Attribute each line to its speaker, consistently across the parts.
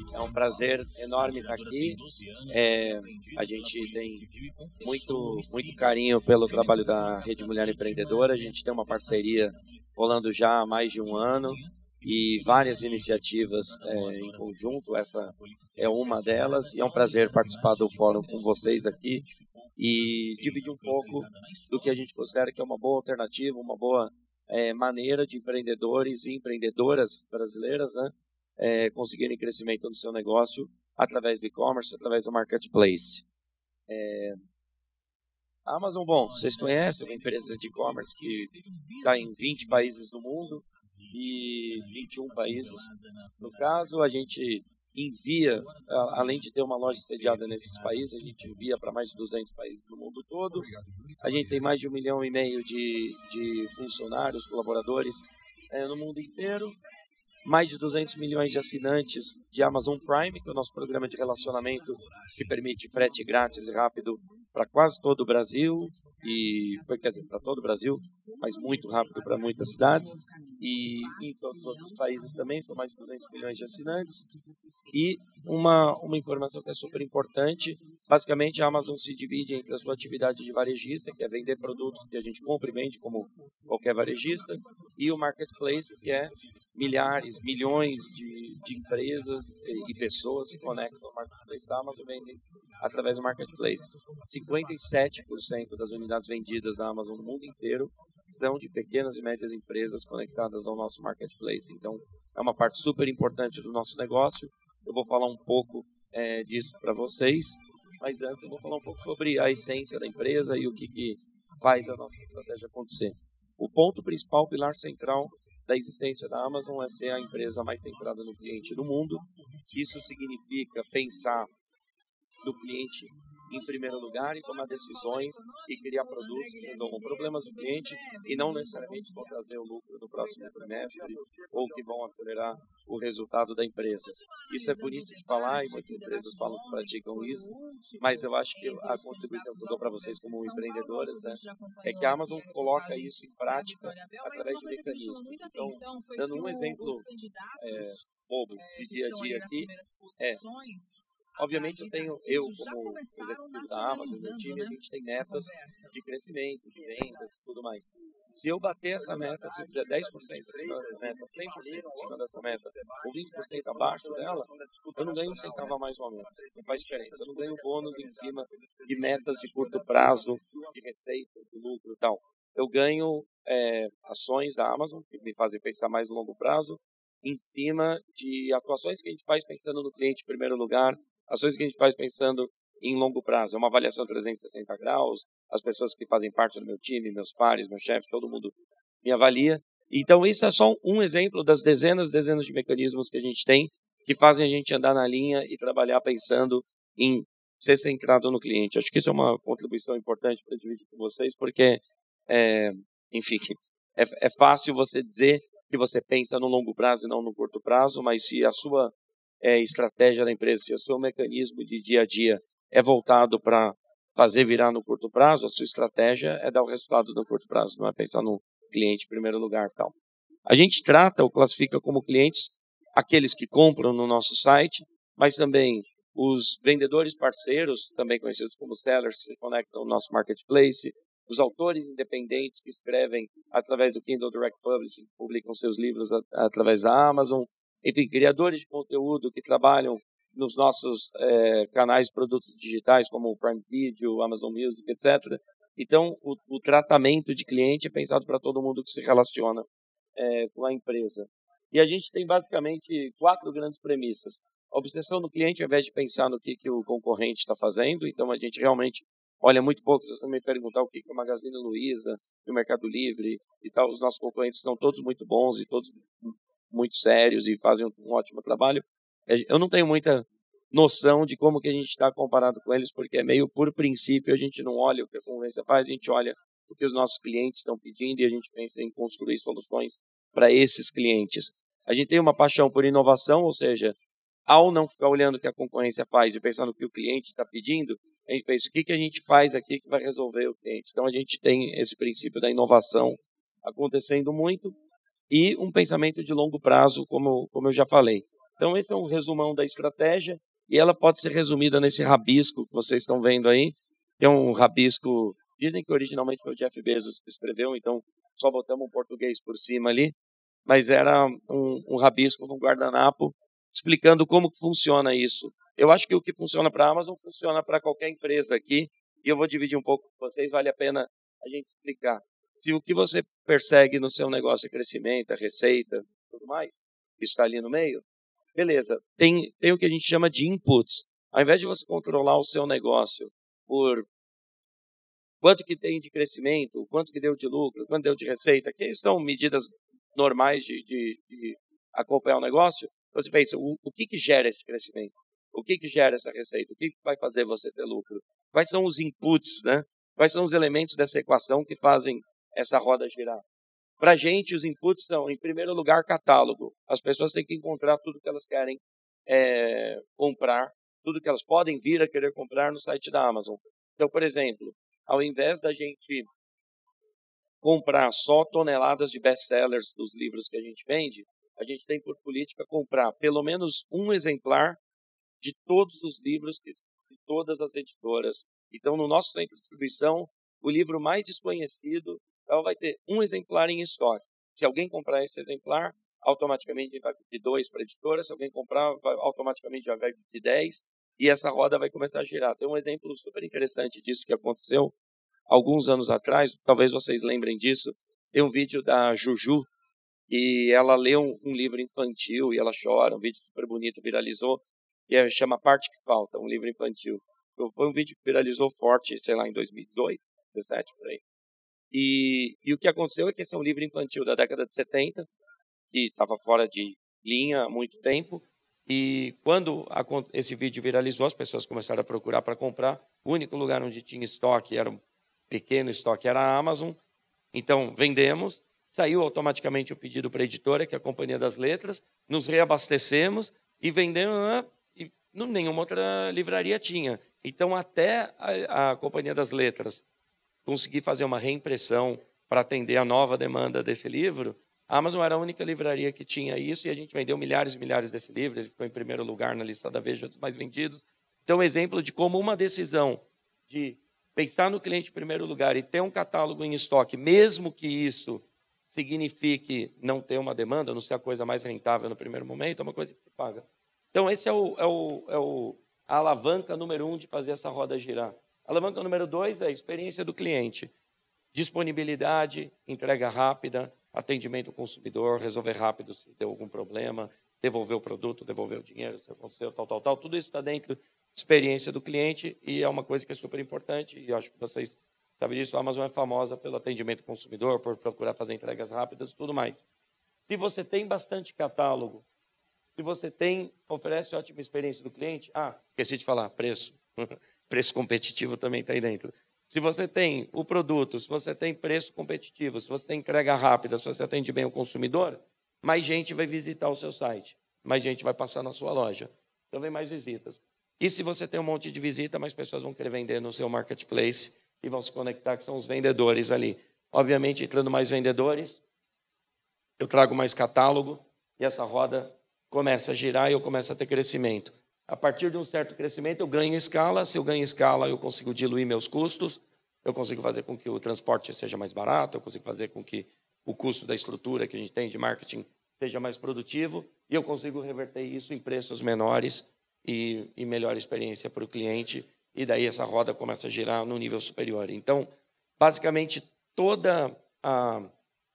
Speaker 1: É um prazer enorme estar aqui. A gente tem muito carinho pelo trabalho da Rede Mulher Empreendedora. A gente tem uma parceria rolando já há mais de um ano e várias iniciativas em conjunto. Essa é uma delas e é um prazer participar do fórum com vocês aqui e dividir um pouco do que a gente considera que é uma boa alternativa, uma boa maneira de empreendedores e empreendedoras brasileiras, né, conseguirem crescimento no seu negócio através do e-commerce, através do marketplace. A Amazon, bom, vocês conhecem, é uma empresa de e-commerce que está em 20 países do mundo e 21 países. No caso, a gente envia, além de ter uma loja sediada nesses países, a gente envia para mais de 200 países do mundo todo. A gente tem mais de 1,5 milhão de funcionários, colaboradores no mundo inteiro. Mais de 200 milhões de assinantes de Amazon Prime, que é o nosso programa de relacionamento que permite frete grátis e rápido para quase todo o Brasil, quer dizer, para todo o Brasil, mas muito rápido para muitas cidades, e em todos os outros países também, são mais de 200 milhões de assinantes. E uma informação que é super importante, basicamente a Amazon se divide entre a sua atividade de varejista, que é vender produtos que a gente compra e vende como qualquer varejista, e o marketplace, que é milhares, milhões de empresas e pessoas se conectam ao marketplace da Amazon, vendem através do marketplace. 57% das unidades vendidas da Amazon no mundo inteiro são de pequenas e médias empresas conectadas ao nosso marketplace. Então, é uma parte super importante do nosso negócio. Eu vou falar um pouco disso para vocês, mas antes eu vou falar um pouco sobre a essência da empresa e o que faz a nossa estratégia acontecer. O ponto principal, o pilar central da existência da Amazon é ser a empresa mais centrada no cliente do mundo. Isso significa pensar no cliente em primeiro lugar e tomar decisões e criar produtos que resolvam problemas do cliente e não necessariamente vão trazer o lucro no próximo trimestre ou que vão acelerar o resultado da empresa. Isso é bonito de falar e muitas empresas falam que praticam isso, mas eu acho que a contribuição que eu dou para vocês como empreendedoras, né, é que a Amazon coloca isso em prática através de mecanismos. Então, dando um exemplo bobo de dia a dia aqui, obviamente eu como executivo da Amazon, meu time, a gente tem metas de crescimento, de vendas e tudo mais. Se eu bater essa meta, se eu fizer 10% acima dessa meta, 100% acima dessa meta, ou 20% abaixo dela, eu não ganho um centavo a mais no momento. Não faz diferença. Eu não ganho bônus em cima de metas de curto prazo, de receita, de lucro e tal. Eu ganho ações da Amazon, que me fazem pensar mais no longo prazo, em cima de atuações que a gente faz pensando no cliente em primeiro lugar, ações que a gente faz pensando em longo prazo. É uma avaliação 360 graus, as pessoas que fazem parte do meu time, meus pares, meu chefe, todo mundo me avalia. Então, isso é só um exemplo das dezenas de mecanismos que a gente tem que fazem a gente andar na linha e trabalhar pensando em ser centrado no cliente. Acho que isso é uma contribuição importante para dividir com vocês, porque, enfim, é fácil você dizer que você pensa no longo prazo e não no curto prazo, mas se a sua estratégia da empresa, se o seu mecanismo de dia a dia é voltado para fazer virar no curto prazo, a sua estratégia é dar o resultado no curto prazo, não é pensar no cliente em primeiro lugar. Tal. A gente trata ou classifica como clientes aqueles que compram no nosso site, mas também os vendedores parceiros, também conhecidos como sellers, que se conectam ao nosso marketplace, os autores independentes que escrevem através do Kindle Direct Publishing, publicam seus livros através da Amazon, enfim, criadores de conteúdo que trabalham nos nossos canais de produtos digitais, como o Prime Video, Amazon Music, etc. Então, o tratamento de cliente é pensado para todo mundo que se relaciona com a empresa. E a gente tem basicamente 4 grandes premissas. A obsessão do cliente, ao invés de pensar no que o concorrente está fazendo, então a gente realmente olha muito pouco. Se você me perguntar o que o Magazine Luiza, o Mercado Livre e tal, os nossos concorrentes são todos muito bons e todos muito sérios e fazem um ótimo trabalho. Eu não tenho muita noção de como que a gente está comparado com eles, porque é meio por princípio, a gente não olha o que a concorrência faz, a gente olha o que os nossos clientes estão pedindo e a gente pensa em construir soluções para esses clientes. A gente tem uma paixão por inovação, ou seja, ao não ficar olhando o que a concorrência faz e pensando no que o cliente está pedindo, a gente pensa, o que a gente faz aqui que vai resolver o cliente? Então, a gente tem esse princípio da inovação acontecendo muito e um pensamento de longo prazo, como eu já falei. Então, esse é um resumão da estratégia e ela pode ser resumida nesse rabisco que vocês estão vendo aí, que é um rabisco, dizem que originalmente foi o Jeff Bezos que escreveu, então só botamos um português por cima ali, mas era um rabisco num guardanapo explicando como que funciona isso. Eu acho que o que funciona para a Amazon funciona para qualquer empresa aqui, e eu vou dividir um pouco com vocês, vale a pena a gente explicar. Se o que você persegue no seu negócio é crescimento, é receita, tudo mais, isso está ali no meio, beleza. Tem o que a gente chama de inputs. Ao invés de você controlar o seu negócio por quanto que tem de crescimento, quanto que deu de lucro, quanto deu de receita, que são medidas normais de acompanhar o negócio, você pensa, o que gera esse crescimento? O que gera essa receita? O que vai fazer você ter lucro? Quais são os inputs, né? Quais são os elementos dessa equação que fazem essa roda girar? Para a gente, os inputs são, em primeiro lugar, catálogo. As pessoas têm que encontrar tudo que elas querem comprar, tudo que elas podem vir a querer comprar no site da Amazon. Então, por exemplo, ao invés da gente comprar só toneladas de best-sellers dos livros que a gente vende, a gente tem por política comprar pelo menos um exemplar de todos os livros de todas as editoras. Então, no nosso centro de distribuição, o livro mais desconhecido, ela vai ter um exemplar em estoque. Se alguém comprar esse exemplar, automaticamente vai pedir 2 para a editora. Se alguém comprar, automaticamente já vai pedir 10. E essa roda vai começar a girar. Tem um exemplo super interessante disso que aconteceu alguns anos atrás. Talvez vocês lembrem disso. Tem um vídeo da Juju, e ela lê um livro infantil e ela chora. Um vídeo super bonito, viralizou. Que chama A Parte que Falta, um livro infantil. Foi um vídeo que viralizou forte, sei lá, em 2018, 2017, por aí. E o que aconteceu é que esse é um livro infantil da década de 70, que estava fora de linha há muito tempo, e quando esse vídeo viralizou, as pessoas começaram a procurar para comprar. O único lugar onde tinha estoque, era um pequeno estoque, era a Amazon. Então, vendemos, saiu automaticamente o pedido para a editora, que é a Companhia das Letras, nos reabastecemos e vendemos, e nenhuma outra livraria tinha. Então, até a Companhia das Letras conseguir fazer uma reimpressão para atender a nova demanda desse livro, a Amazon era a única livraria que tinha isso, e a gente vendeu milhares e milhares desse livro. Ele ficou em primeiro lugar na lista da Veja dos mais vendidos. Então, exemplo de como uma decisão de pensar no cliente em primeiro lugar e ter um catálogo em estoque, mesmo que isso signifique não ter uma demanda, não ser a coisa mais rentável no primeiro momento, é uma coisa que se paga. Então, esse é a alavanca número 1 de fazer essa roda girar. A alavanca número 2 é a experiência do cliente. Disponibilidade, entrega rápida, atendimento ao consumidor, resolver rápido se deu algum problema, devolver o produto, devolver o dinheiro, se aconteceu, tal. Tudo isso está dentro da experiência do cliente, e é uma coisa que é super importante, e eu acho que vocês sabem disso. A Amazon é famosa pelo atendimento ao consumidor, por procurar fazer entregas rápidas e tudo mais. Se você tem bastante catálogo, se você oferece ótima experiência do cliente, esqueci de falar, preço. Preço competitivo também está aí dentro. Se você tem o produto, se você tem preço competitivo, se você tem entrega rápida, se você atende bem o consumidor, mais gente vai visitar o seu site, mais gente vai passar na sua loja. Então, vem mais visitas. E se você tem um monte de visita, mais pessoas vão querer vender no seu marketplace e vão se conectar, que são os vendedores ali. Obviamente, entrando mais vendedores, eu trago mais catálogo e essa roda começa a girar e eu começo a ter crescimento. A partir de um certo crescimento, eu ganho escala. Se eu ganho escala, eu consigo diluir meus custos, eu consigo fazer com que o transporte seja mais barato, eu consigo fazer com que o custo da estrutura que a gente tem de marketing seja mais produtivo, e eu consigo reverter isso em preços menores e melhor experiência para o cliente, e daí essa roda começa a girar no nível superior. Então, basicamente, toda a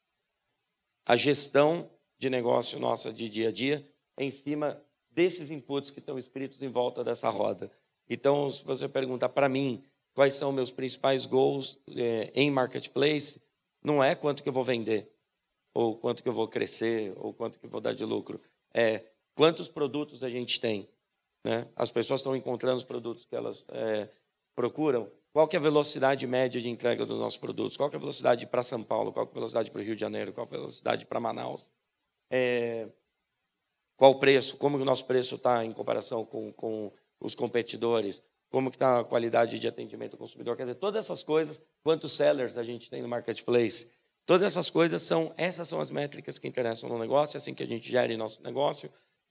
Speaker 1: gestão de negócio nossa de dia a dia é em cima desses inputs que estão escritos em volta dessa roda. Então, se você perguntar para mim quais são meus principais goals em marketplace, não é quanto que eu vou vender, ou quanto que eu vou crescer, ou quanto que eu vou dar de lucro. É quantos produtos a gente tem, né? As pessoas estão encontrando os produtos que elas procuram. Qual que é a velocidade média de entrega dos nossos produtos? Qual que é a velocidade para São Paulo? Qual que é a velocidade para o Rio de Janeiro? Qual que é a velocidade para Manaus? Qual o preço? Como o nosso preço está em comparação com os competidores? Como que está a qualidade de atendimento ao consumidor? Quer dizer, todas essas coisas, quantos sellers a gente tem no marketplace? Todas essas coisas essas são as métricas que interessam no negócio, é assim que a gente gere nosso negócio,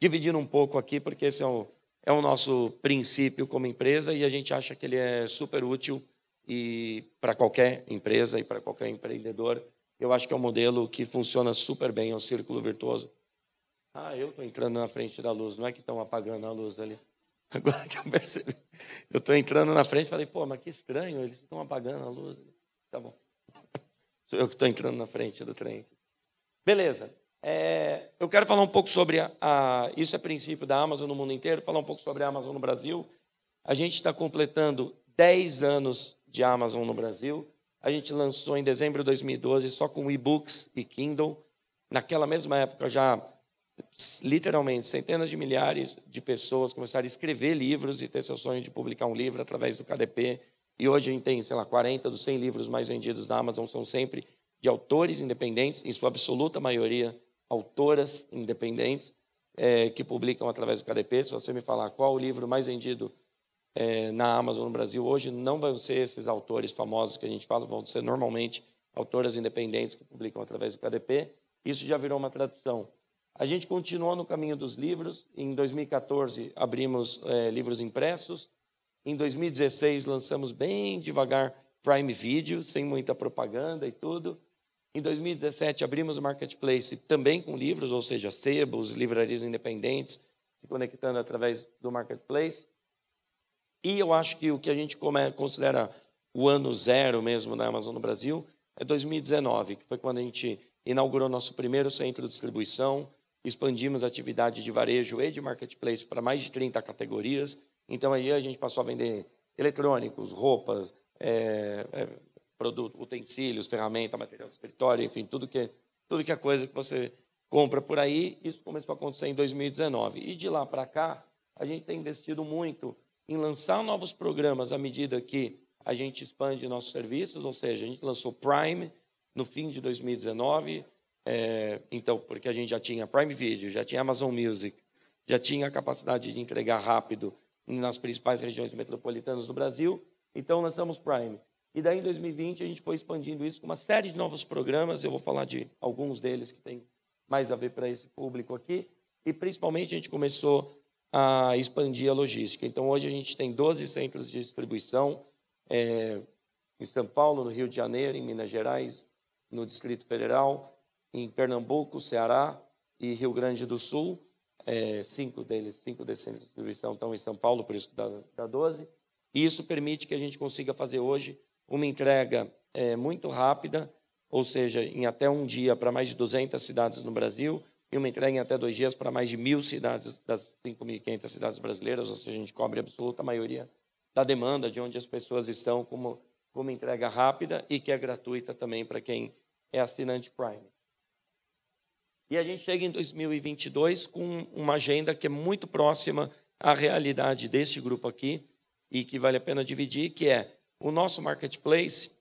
Speaker 1: dividindo um pouco aqui, porque esse é o nosso princípio como empresa e a gente acha que ele é super útil e para qualquer empresa e para qualquer empreendedor. Eu acho que é um modelo que funciona super bem, é um círculo virtuoso. Eu estou entrando na frente da luz, não é que estão apagando a luz ali. Agora que eu percebi, eu estou entrando na frente e falei, pô, mas que estranho, eles estão apagando a luz. Tá bom. Sou eu que estou entrando na frente do trem. Beleza. Eu quero falar um pouco sobre isso é princípio da Amazon no mundo inteiro, falar um pouco sobre a Amazon no Brasil. A gente está completando 10 anos de Amazon no Brasil. A gente lançou em dezembro de 2012 só com e-books e Kindle. Naquela mesma época já, literalmente, centenas de milhares de pessoas começaram a escrever livros e ter seu sonho de publicar um livro através do KDP. E hoje a gente tem, 40 dos 100 livros mais vendidos da Amazon são sempre de autores independentes, em sua absoluta maioria, autoras independentes, que publicam através do KDP. Se você me falar qual o livro mais vendido na Amazon no Brasil hoje, não vão ser esses autores famosos que a gente fala, vão ser normalmente autoras independentes que publicam através do KDP. Isso já virou uma tradição. A gente continuou no caminho dos livros. Em 2014, abrimos livros impressos. Em 2016, lançamos bem devagar Prime Video, sem muita propaganda e tudo. Em 2017, abrimos o Marketplace também com livros, ou seja, sebos, livrarias independentes, se conectando através do Marketplace. E eu acho que o que a gente considera o ano zero mesmo da Amazon no Brasil é 2019, que foi quando a gente inaugurou nosso primeiro centro de distribuição, expandimos a atividade de varejo e de Marketplace para mais de 30 categorias. Então, aí a gente passou a vender eletrônicos, roupas, utensílios, ferramenta, material de escritório, enfim, tudo que é coisa que você compra por aí. Isso começou a acontecer em 2019. E de lá para cá, a gente tem investido muito em lançar novos programas à medida que a gente expande nossos serviços, ou seja, a gente lançou Prime no fim de 2019, então, porque a gente já tinha Prime Video, já tinha Amazon Music, já tinha a capacidade de entregar rápido nas principais regiões metropolitanas do Brasil, então lançamos Prime. E daí, em 2020, a gente foi expandindo isso com uma série de novos programas. Eu vou falar de alguns deles que têm mais a ver para esse público aqui. E, principalmente, a gente começou a expandir a logística. Então, hoje, a gente tem 12 centros de distribuição em São Paulo, no Rio de Janeiro, em Minas Gerais, no Distrito Federal, em Pernambuco, Ceará e Rio Grande do Sul. 5 desses centros de distribuição estão em São Paulo, por isso que dá 12. E isso permite que a gente consiga fazer hoje uma entrega muito rápida, ou seja, em até um dia para mais de 200 cidades no Brasil, e uma entrega em até 2 dias para mais de 1.000 cidades das 5.500 cidades brasileiras, ou seja, a gente cobre a absoluta maioria da demanda de onde as pessoas estão, como entrega rápida e que é gratuita também para quem é assinante Prime. E a gente chega em 2022 com uma agenda que é muito próxima à realidade deste grupo aqui e que vale a pena dividir, que é o nosso Marketplace.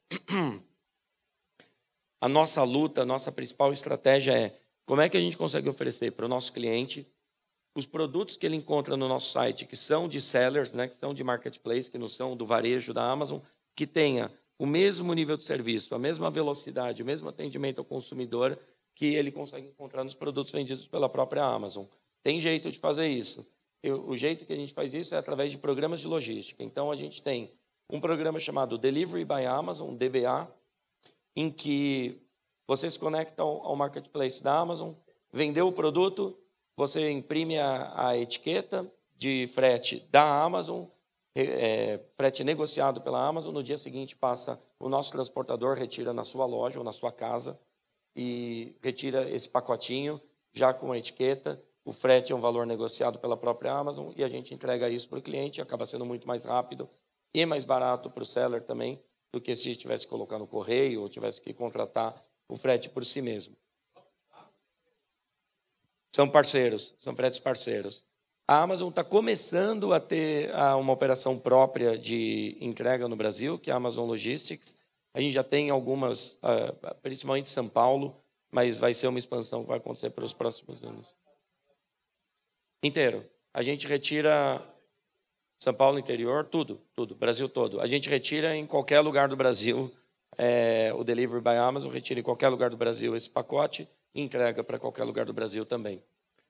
Speaker 1: A nossa luta, a nossa principal estratégia é como é que a gente consegue oferecer para o nosso cliente os produtos que ele encontra no nosso site, que são de sellers, que são de Marketplace, que não são do varejo da Amazon, que tenha o mesmo nível de serviço, a mesma velocidade, o mesmo atendimento ao consumidor que ele consegue encontrar nos produtos vendidos pela própria Amazon. Tem jeito de fazer isso. O jeito que a gente faz isso é através de programas de logística. Então, a gente tem um programa chamado Delivery by Amazon, DBA, em que você se conecta ao Marketplace da Amazon, vendeu o produto, você imprime a etiqueta de frete da Amazon, frete negociado pela Amazon, no dia seguinte passa o nosso transportador, retira na sua loja ou na sua casa e retira esse pacotinho já com a etiqueta. O frete é um valor negociado pela própria Amazon e a gente entrega isso para o cliente, acaba sendo muito mais rápido e mais barato para o seller também do que se tivesse que colocar no correio ou tivesse que contratar o frete por si mesmo. São parceiros, são fretes parceiros. A Amazon está começando a ter uma operação própria de entrega no Brasil, que é a Amazon Logistics. A gente já tem algumas, principalmente em São Paulo, mas vai ser uma expansão que vai acontecer para os próximos anos. Inteiro. A gente retira São Paulo interior, tudo, Brasil todo. A gente retira em qualquer lugar do Brasil, o Delivery by Amazon retira em qualquer lugar do Brasil esse pacote e entrega para qualquer lugar do Brasil também.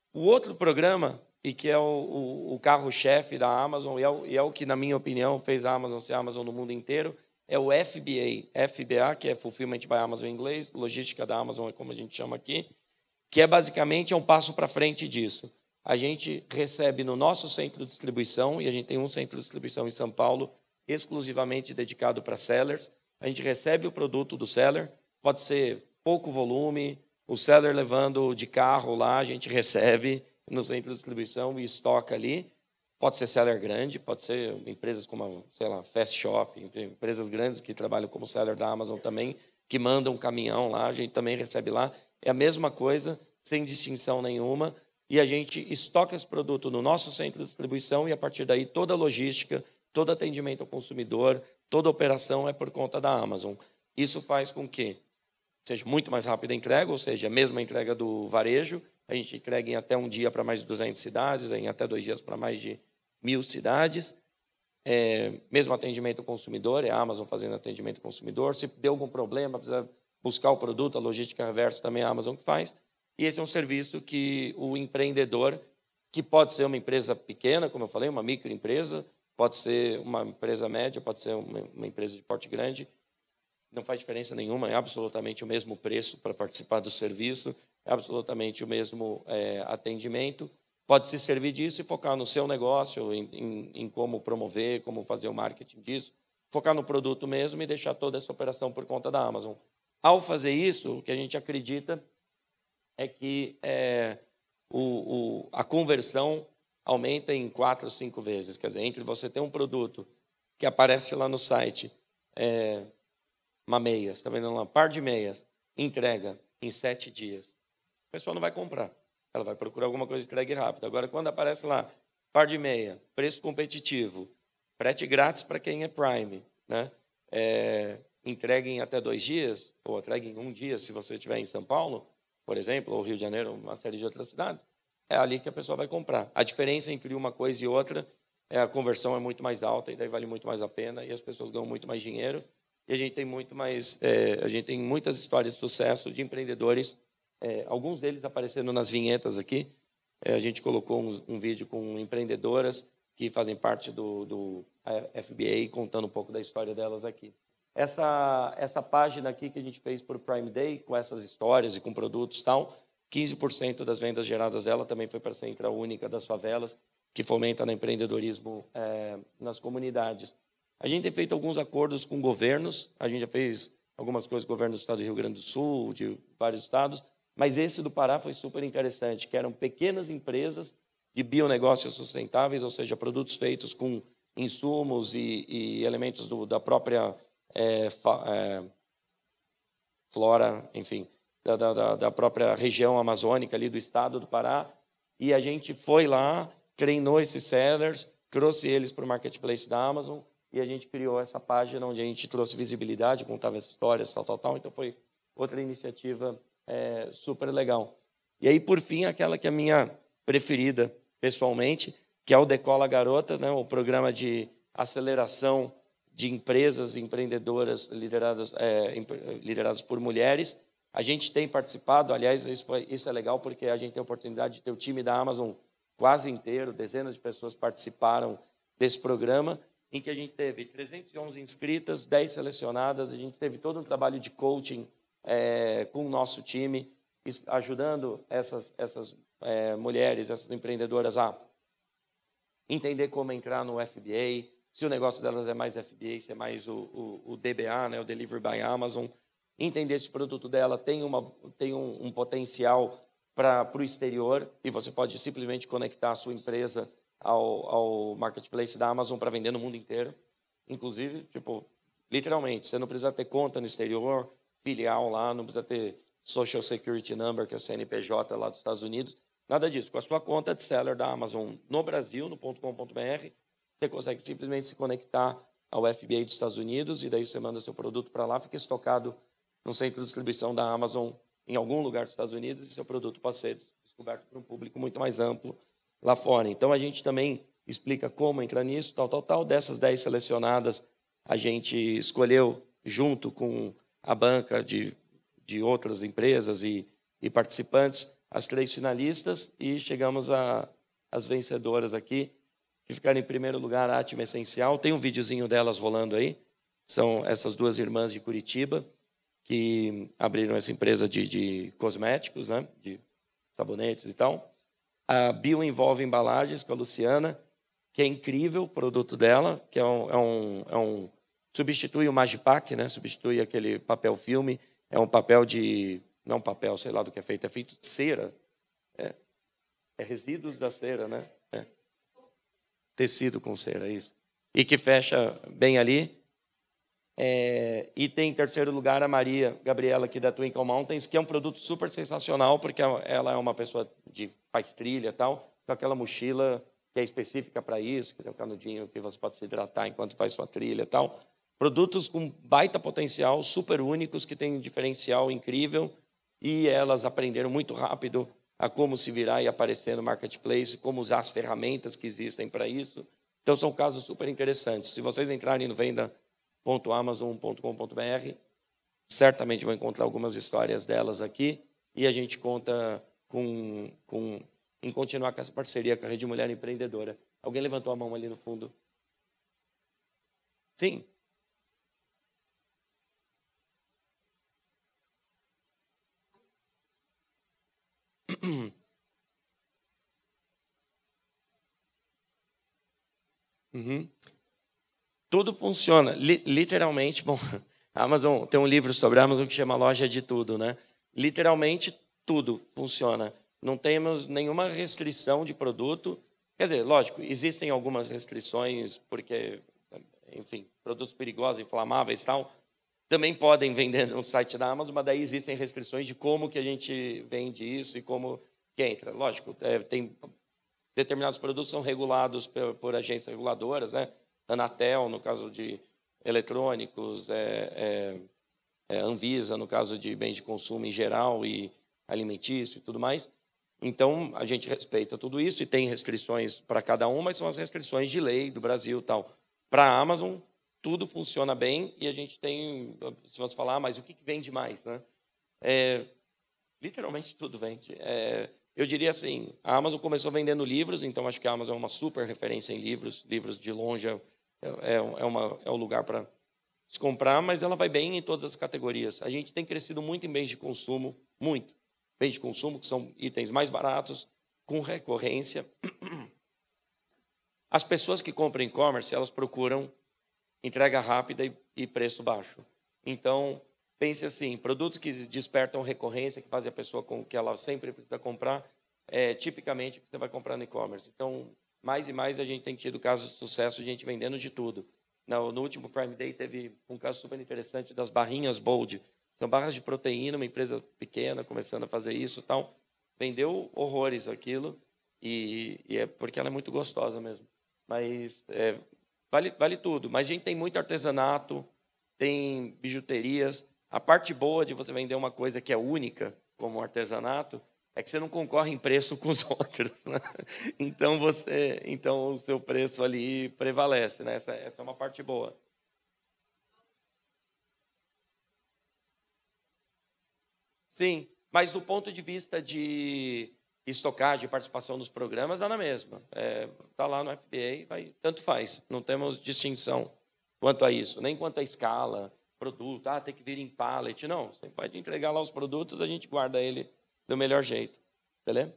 Speaker 1: O outro programa, e que é o carro-chefe da Amazon, e é o que, na minha opinião, fez a Amazon ser a Amazon no mundo inteiro, é o FBA, que é Fulfillment by Amazon em inglês, logística da Amazon é como a gente chama aqui, que é basicamente um passo para frente disso. A gente recebe no nosso centro de distribuição, e a gente tem um centro de distribuição em São Paulo, exclusivamente dedicado para sellers. A gente recebe o produto do seller, pode ser pouco volume, o seller levando de carro lá, a gente recebe no centro de distribuição e estoca ali. Pode ser seller grande, pode ser empresas como, sei lá, Fast Shop, empresas grandes que trabalham como seller da Amazon também, que mandam um caminhão lá, a gente também recebe lá. É a mesma coisa, sem distinção nenhuma, e a gente estoca esse produto no nosso centro de distribuição e, a partir daí, toda a logística, todo atendimento ao consumidor, toda a operação é por conta da Amazon. Isso faz com que seja muito mais rápida a entrega, ou seja, a mesma entrega do varejo, a gente entrega em até um dia para mais de 200 cidades, em até 2 dias para mais de 1.000 cidades. Mesmo atendimento ao consumidor, é a Amazon fazendo atendimento ao consumidor. Se deu algum problema, precisa buscar o produto, a logística reversa também é a Amazon que faz. E esse é um serviço que o empreendedor, que pode ser uma empresa pequena, como eu falei, uma microempresa, pode ser uma empresa média, pode ser uma empresa de porte grande, não faz diferença nenhuma, é absolutamente o mesmo preço para participar do serviço, é absolutamente o mesmo atendimento. Pode se servir disso e focar no seu negócio, em como promover, como fazer o marketing disso, focar no produto mesmo e deixar toda essa operação por conta da Amazon. Ao fazer isso, o que a gente acredita é que a conversão aumenta em 4 ou 5 vezes. Quer dizer, entre você ter um produto que aparece lá no site, uma meia, você está vendo lá, um par de meias, entrega em 7 dias. A pessoa não vai comprar. Ela vai procurar alguma coisa que entregue rápido. Agora, quando aparece lá, par de meia, preço competitivo, frete grátis para quem é Prime, né? Entregue em até 2 dias, ou entregue em 1 dia, se você estiver em São Paulo, por exemplo, ou Rio de Janeiro, uma série de outras cidades, é ali que a pessoa vai comprar. A diferença entre uma coisa e outra é a conversão é muito mais alta, e daí vale muito mais a pena, e as pessoas ganham muito mais dinheiro. E a gente tem a gente tem muitas histórias de sucesso de empreendedores, alguns deles aparecendo nas vinhetas aqui. A gente colocou um vídeo com empreendedoras que fazem parte do FBA, contando um pouco da história delas aqui. Essa página aqui que a gente fez por Prime Day, com essas histórias e com produtos e tal, 15% das vendas geradas dela também foi para a Central Única das Favelas, que fomenta o empreendedorismo nas comunidades. A gente tem feito alguns acordos com governos, a gente já fez algumas coisas com o governo do estado do Rio Grande do Sul, de vários estados, mas esse do Pará foi super interessante, que eram pequenas empresas de bionegócios sustentáveis, ou seja, produtos feitos com insumos e elementos da própria flora, enfim, da própria região amazônica ali do estado do Pará, e a gente foi lá, treinou esses sellers, trouxe eles para o marketplace da Amazon, e a gente criou essa página onde a gente trouxe visibilidade, contava essas histórias, tal. Então, foi outra iniciativa super legal. E aí, por fim, aquela que é a minha preferida, pessoalmente, que é o Decola Garota, né, o programa de aceleração de empresas empreendedoras lideradas por mulheres. A gente tem participado, aliás, isso é legal, porque a gente tem a oportunidade de ter o time da Amazon quase inteiro, dezenas de pessoas participaram desse programa, em que a gente teve 311 inscritas, 10 selecionadas, a gente teve todo um trabalho de coaching com o nosso time, ajudando essas mulheres, essas empreendedoras a entender como entrar no FBA, se o negócio delas é mais FBA, se é mais o DBA, né, o Delivery by Amazon, entender se o produto dela tem um potencial para o exterior, e você pode simplesmente conectar a sua empresa ao marketplace da Amazon para vender no mundo inteiro. Inclusive, literalmente, você não precisa ter conta no exterior, filial lá, não precisa ter Social Security Number, que é o CNPJ lá dos Estados Unidos, nada disso. Com a sua conta de seller da Amazon no Brasil, no .com.br, você consegue simplesmente se conectar ao FBA dos Estados Unidos, e daí você manda seu produto para lá, fica estocado no centro de distribuição da Amazon em algum lugar dos Estados Unidos, e seu produto pode ser descoberto para um público muito mais amplo lá fora. Então, a gente também explica como entrar nisso, tal. Dessas 10 selecionadas, a gente escolheu, junto com a banca de outras empresas e participantes, as 3 finalistas e chegamos às vencedoras aqui, que ficaram em primeiro lugar, a Atma Essencial. Tem um videozinho delas rolando aí. São essas 2 irmãs de Curitiba que abriram essa empresa de cosméticos, né? De sabonetes e tal. A Bioenvolve Embalagens, com a Luciana, que é incrível o produto dela, que substitui o Magipack, né? Substitui aquele papel filme. É um papel de... Não papel, sei lá do que é feito de cera. É resíduos da cera, né? Tecido com cera, isso. E que fecha bem ali. E tem em terceiro lugar a Maria Gabriela, aqui da Twinkle Mountains, que é um produto super sensacional, porque ela é uma pessoa que faz trilha e tal, com aquela mochila que é específica para isso, que tem um canudinho que você pode se hidratar enquanto faz sua trilha e tal. Produtos com baita potencial, super únicos, que têm um diferencial incrível, e elas aprenderam muito rápido a como se virar e aparecer no marketplace, como usar as ferramentas que existem para isso. Então, são casos super interessantes. Se vocês entrarem no venda.amazon.com.br, certamente vão encontrar algumas histórias delas aqui, e a gente conta em continuar com essa parceria com a Rede Mulher Empreendedora. Alguém levantou a mão ali no fundo? Sim. Uhum. Tudo funciona, literalmente. Bom, a Amazon tem um livro sobre a Amazon que chama Loja de Tudo, né? Literalmente tudo funciona. Não temos nenhuma restrição de produto. Quer dizer, lógico, existem algumas restrições porque, enfim, produtos perigosos, inflamáveis e tal, também podem vender no site da Amazon, mas daí existem restrições de como que a gente vende isso e como que entra. Lógico, tem determinados produtos são regulados por agências reguladoras, né? Anatel, no caso de eletrônicos, Anvisa, no caso de bens de consumo em geral e alimentício e tudo mais. Então, a gente respeita tudo isso e tem restrições para cada um, mas são as restrições de lei do Brasil e tal. Para a Amazon, tudo funciona bem e a gente tem, se você falar, mas o que vende mais, né? Literalmente tudo vende. Eu diria assim, a Amazon começou vendendo livros, então acho que a Amazon é uma super referência em livros. Livros de longe é o lugar para se comprar, mas ela vai bem em todas as categorias. A gente tem crescido muito em bens de consumo, muito. Bens de consumo, que são itens mais baratos, com recorrência. As pessoas que compram e-commerce, elas procuram entrega rápida e preço baixo. Então, pense assim, produtos que despertam recorrência, que fazem a pessoa com que ela sempre precisa comprar, tipicamente o que você vai comprar no e-commerce. Então, mais e mais a gente tem tido casos de sucesso, gente vendendo de tudo. No último Prime Day teve um caso super interessante das barrinhas Bold. São barras de proteína, uma empresa pequena começando a fazer isso e tal. Vendeu horrores aquilo, e é porque ela é muito gostosa mesmo. Mas vale tudo. Mas a gente tem muito artesanato, tem bijuterias. A parte boa de você vender uma coisa que é única, como artesanato, é que você não concorre em preço com os outros, né? Então o seu preço ali prevalece, né? Essa é uma parte boa. Sim, mas do ponto de vista de estocagem, de participação nos programas, dá na mesma. Está lá no FBA, tanto faz. Não temos distinção quanto a isso, nem quanto a escala, produto, tem que vir em pallet. Não, você pode entregar lá os produtos, a gente guarda ele do melhor jeito. Beleza?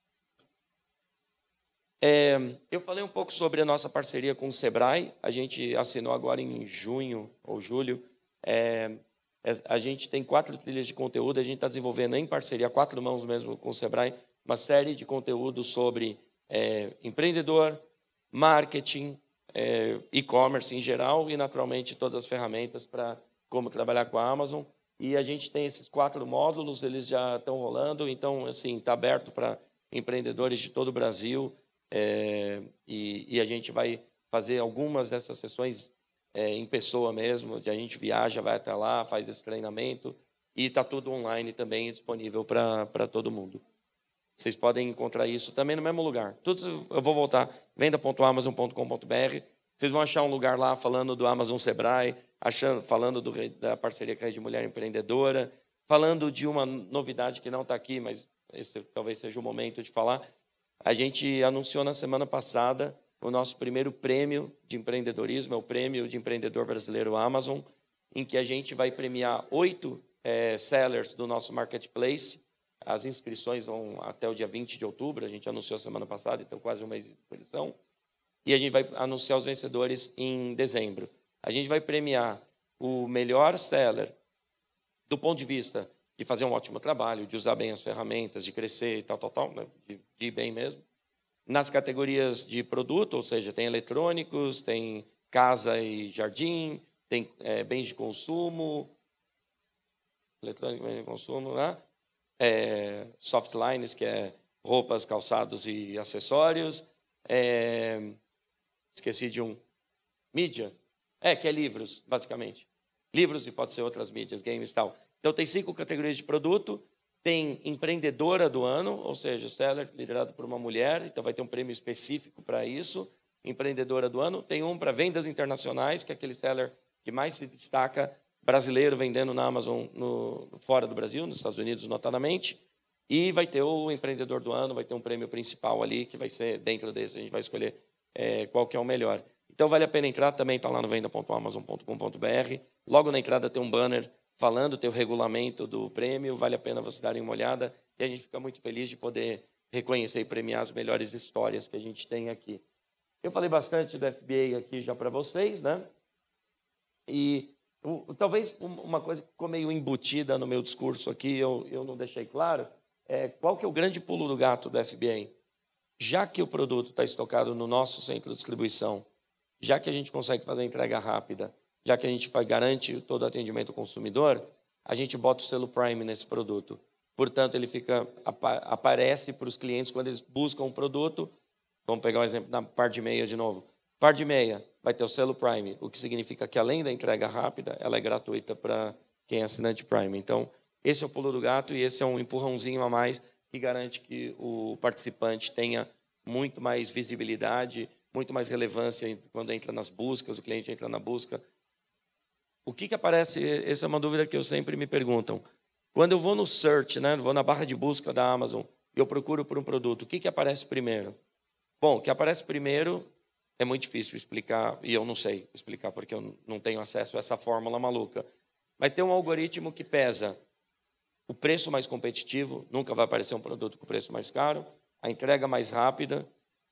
Speaker 1: Eu falei um pouco sobre a nossa parceria com o Sebrae. A gente assinou agora em junho ou julho. A gente tem 4 trilhas de conteúdo. A gente está desenvolvendo em parceria, 4 mãos mesmo com o Sebrae, uma série de conteúdos sobre empreendedor, marketing, e-commerce em geral e, naturalmente, todas as ferramentas para como trabalhar com a Amazon. E a gente tem esses 4 módulos, eles já estão rolando, então, assim, está aberto para empreendedores de todo o Brasil, e a gente vai fazer algumas dessas sessões em pessoa mesmo, a gente viaja, vai até lá, faz esse treinamento, e está tudo online também disponível para todo mundo. Vocês podem encontrar isso também no mesmo lugar. Tudo, eu vou voltar, venda.amazon.com.br. Vocês vão achar um lugar lá falando do Amazon Sebrae, falando da parceria com a Rede Mulher Empreendedora, falando de uma novidade que não está aqui, mas esse talvez seja o momento de falar. A gente anunciou na semana passada o nosso primeiro prêmio de empreendedorismo, é o Prêmio de Empreendedor Brasileiro Amazon, em que a gente vai premiar 8 sellers do nosso marketplace. As inscrições vão até o dia 20 de outubro, a gente anunciou semana passada, então quase um mês de inscrição. E a gente vai anunciar os vencedores em dezembro. A gente vai premiar o melhor seller do ponto de vista de fazer um ótimo trabalho, de usar bem as ferramentas, de crescer e tal, né? de ir bem mesmo. Nas categorias de produto, ou seja, tem eletrônicos, tem casa e jardim, tem bens de consumo, eletrônico, bens de consumo, né? Softlines, que é roupas, calçados e acessórios. Esqueci de um. Mídia, que é livros, basicamente. Livros e pode ser outras mídias, games e tal. Então, tem 5 categorias de produto. Tem empreendedora do ano, ou seja, o seller liderado por uma mulher, então vai ter um prêmio específico para isso. Empreendedora do ano. Tem um para vendas internacionais, que é aquele seller que mais se destaca, brasileiro vendendo na Amazon fora do Brasil, nos Estados Unidos, notadamente. E vai ter o empreendedor do ano, vai ter um prêmio principal ali, que vai ser dentro desse, a gente vai escolher qual que é o melhor. Então, vale a pena entrar, também está lá no venda.amazon.com.br. Logo na entrada tem um banner falando, tem o regulamento do prêmio, vale a pena você darem uma olhada. E a gente fica muito feliz de poder reconhecer e premiar as melhores histórias que a gente tem aqui. Eu falei bastante do FBA aqui já para vocês, né? E talvez uma coisa que ficou meio embutida no meu discurso aqui, eu não deixei claro, qual que é o grande pulo do gato do FBA? Já que o produto está estocado no nosso centro de distribuição, já que a gente consegue fazer entrega rápida, já que a gente garante todo o atendimento ao consumidor, a gente bota o selo Prime nesse produto. Portanto, ele aparece para os clientes quando eles buscam um produto. Vamos pegar um exemplo na par de meia de novo. Par de meia vai ter o selo Prime, o que significa que, além da entrega rápida, ela é gratuita para quem é assinante Prime. Então, esse é o pulo do gato e esse é um empurrãozinho a mais que garante que o participante tenha muito mais visibilidade, muito mais relevância quando entra nas buscas, o cliente entra na busca. O que aparece? Essa é uma dúvida que eu sempre me perguntam. Quando eu vou no search, né, vou na barra de busca da Amazon, eu procuro por um produto, o que aparece primeiro? Bom, o que aparece primeiro é muito difícil explicar, e eu não sei explicar porque eu não tenho acesso a essa fórmula maluca. Mas tem um algoritmo que pesa o preço mais competitivo, nunca vai aparecer um produto com preço mais caro, a entrega mais rápida,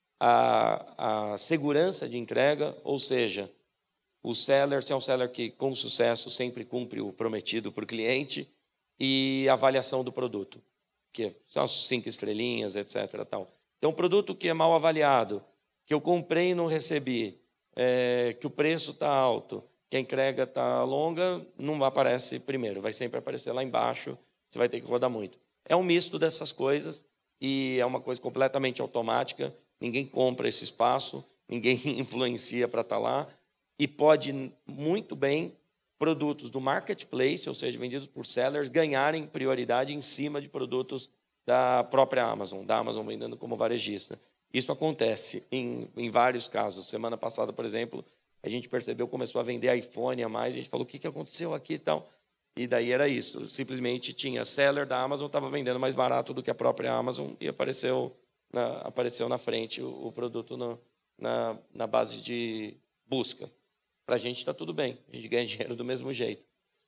Speaker 1: a segurança de entrega, ou seja, o seller, se é um seller que, com sucesso, sempre cumpre o prometido para o cliente, e a avaliação do produto, que são as 5 estrelinhas, etc. Tal. Então, um produto que é mal avaliado, que eu comprei e não recebi, que o preço está alto, que a entrega está longa, não aparece primeiro, vai sempre aparecer lá embaixo, você vai ter que rodar muito. É um misto dessas coisas, e é uma coisa completamente automática, ninguém compra esse espaço, ninguém influencia para estar lá, e pode muito bem produtos do marketplace, ou seja, vendidos por sellers, ganharem prioridade em cima de produtos da própria Amazon, da Amazon vendendo como varejista. Isso acontece em vários casos. Semana passada, por exemplo, a gente percebeu, começou a vender iPhone a mais, a gente falou, o que aconteceu aqui e tal? E daí era isso, simplesmente tinha seller da Amazon, estava vendendo mais barato do que a própria Amazon e apareceu na frente o produto na base de busca. Para a gente está tudo bem, a gente ganha dinheiro do mesmo jeito.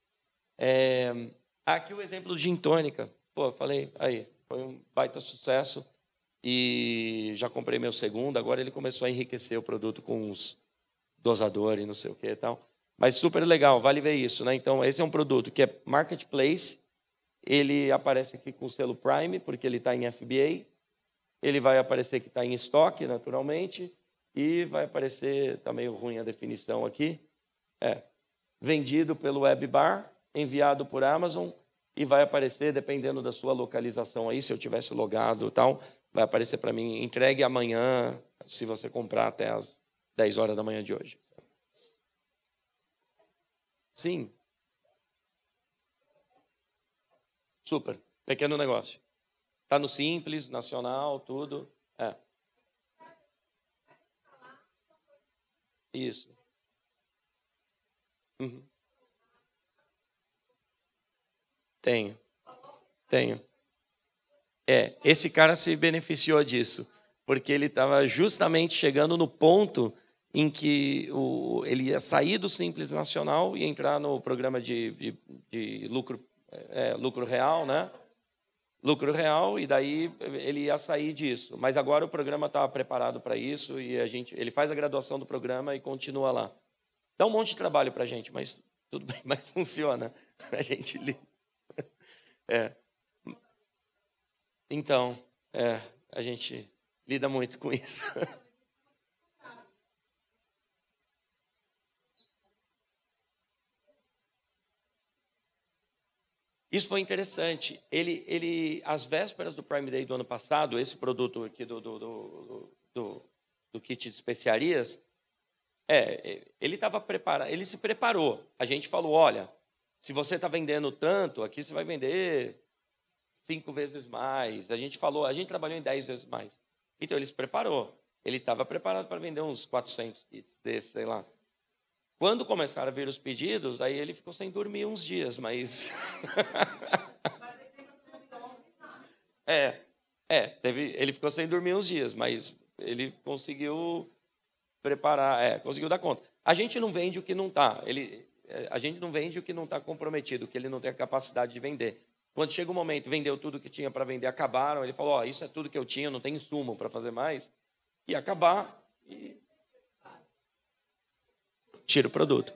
Speaker 1: Aqui o exemplo de gin tônica. Pô, falei, aí, foi um baita sucesso e já comprei meu segundo, agora ele começou a enriquecer o produto com uns dosadores, não sei o que e tal. Mas super legal, vale ver isso, né? Então, esse é um produto que é marketplace, ele aparece aqui com o selo Prime, porque ele está em FBA, ele vai aparecer que está em estoque, naturalmente, e vai aparecer, está meio ruim a definição aqui, vendido pelo WebBar, enviado por Amazon, e vai aparecer, dependendo da sua localização aí, se eu tivesse logado e tal, vai aparecer para mim, entregue amanhã, se você comprar até as 10 horas da manhã de hoje. Sim. Super. Pequeno negócio. Está no Simples, Nacional, tudo. Isso. Uhum. Tenho. Esse cara se beneficiou disso, porque ele estava justamente chegando no ponto em que ele ia sair do Simples Nacional e entrar no programa de lucro real, né? Lucro real, e daí ele ia sair disso. Mas agora o programa está preparado para isso e ele faz a graduação do programa e continua lá. Dá um monte de trabalho para a gente, mas tudo bem, mas funciona. A gente Então, a gente lida muito com isso. Isso foi interessante. Às vésperas do Prime Day do ano passado, esse produto aqui do kit de especiarias, ele estava preparado, ele se preparou. A gente falou, olha, se você está vendendo tanto, aqui você vai vender 5 vezes mais. A gente trabalhou em 10 vezes mais. Então, ele se preparou. Ele estava preparado para vender uns 400 kits desses, sei lá. Quando começaram a vir os pedidos, daí ele ficou sem dormir uns dias, mas... ele ficou sem dormir uns dias, mas ele conseguiu preparar, conseguiu dar conta. A gente não vende o que não está. A gente não vende o que não está comprometido, que ele não tem a capacidade de vender. Quando chega o momento, vendeu tudo que tinha para vender, acabaram, ele falou, isso é tudo que eu tinha, não tem insumo para fazer mais, e acabar, e tira o produto.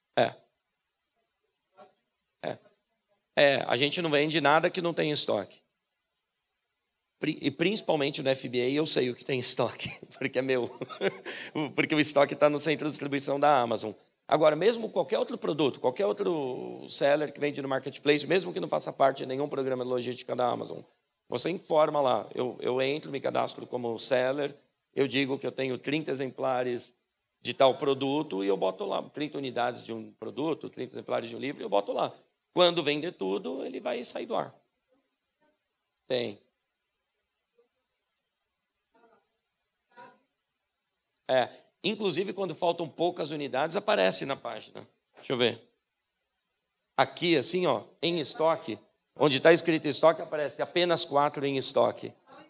Speaker 1: A gente não vende nada que não tem estoque. E principalmente no FBA eu sei o que tem estoque, porque é meu. Porque o estoque está no centro de distribuição da Amazon. Agora, mesmo qualquer outro produto, qualquer outro seller que vende no marketplace, mesmo que não faça parte de nenhum programa de logística da Amazon, você informa lá. Eu entro, me cadastro como seller, eu digo que eu tenho 30 exemplares de tal produto e eu boto lá 30 unidades de um produto, 30 exemplares de um livro, e eu boto lá. Quando vender tudo, ele vai sair do ar. Tem. Inclusive, quando faltam poucas unidades, aparece na página. Deixa eu ver. Aqui, assim, ó, em estoque, onde está escrito estoque, aparece apenas 4 em estoque.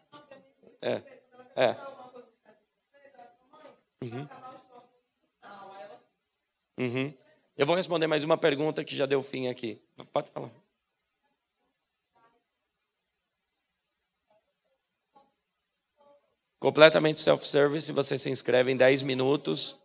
Speaker 1: Eu vou responder mais uma pergunta que já deu fim aqui. Pode falar. Completamente self-service, você se inscreve em 10 minutos.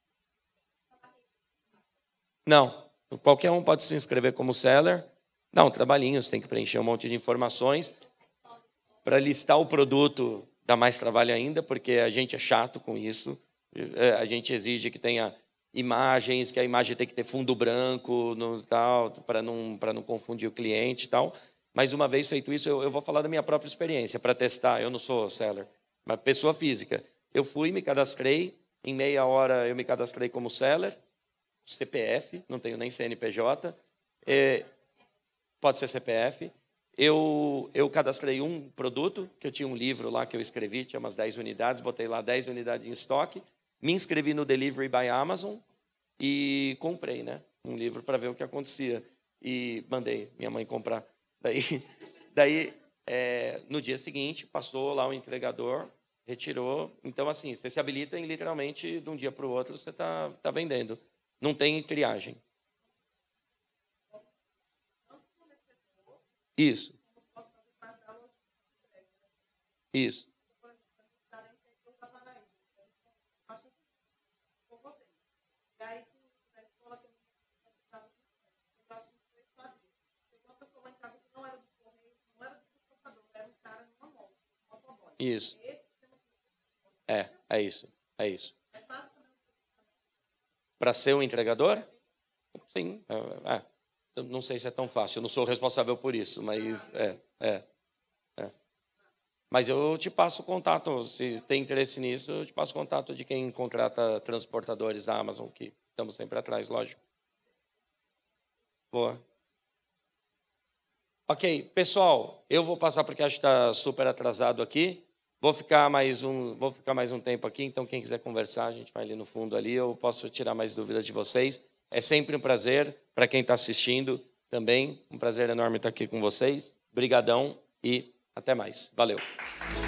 Speaker 1: Não, qualquer um pode se inscrever como seller. Dá um trabalhinho, você tem que preencher um monte de informações. Para listar o produto, dá mais trabalho ainda, porque a gente é chato com isso. A gente exige que tenha imagens, que a imagem tem que ter fundo branco, para não confundir o cliente e tal. Mas uma vez feito isso, eu vou falar da minha própria experiência, para testar. Eu não sou seller, mas pessoa física. Eu fui, me cadastrei, em meia hora eu me cadastrei como seller, CPF, não tenho nem CNPJ, pode ser CPF. Eu cadastrei um produto, que eu tinha um livro lá que eu escrevi, tinha umas 10 unidades, botei lá 10 unidades em estoque, me inscrevi no Delivery by Amazon e comprei, né, um livro para ver o que acontecia. E mandei minha mãe comprar. Daí no dia seguinte, passou lá o entregador, retirou. Então, assim, você se habilita em literalmente, de um dia para o outro, você está vendendo. Não tem triagem. Isso. Isso. Isso. É isso. Para ser um entregador? Sim. Não sei se é tão fácil, eu não sou responsável por isso, mas Mas eu te passo o contato, se tem interesse nisso, eu te passo o contato de quem contrata transportadores da Amazon, que estamos sempre atrás, lógico. Boa. Ok, pessoal, eu vou passar porque acho que está super atrasado aqui. Vou ficar mais um tempo aqui, então quem quiser conversar, a gente vai ali no fundo ali, eu posso tirar mais dúvidas de vocês. É sempre um prazer, para quem está assistindo também, um prazer enorme estar aqui com vocês. Brigadão e Até mais. Valeu.